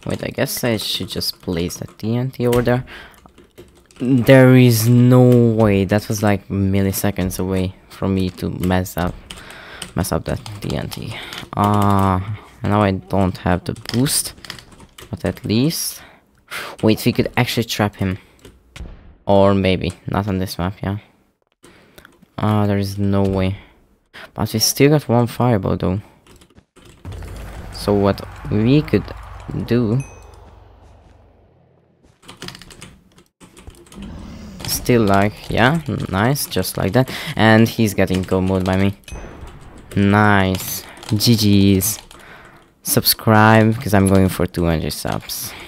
Wait, I guess I should just place the TNT over there. There is no way. That was like milliseconds away from me to mess up that TNT. Now I don't have the boost, but at least... Wait, we could actually trap him. Or maybe, not on this map, yeah. There is no way. But we still got one fireball though. So what we could do... Still like, yeah, nice, just like that. And he's getting go mode by me. Nice. GG's. Subscribe, because I'm going for 200 subs.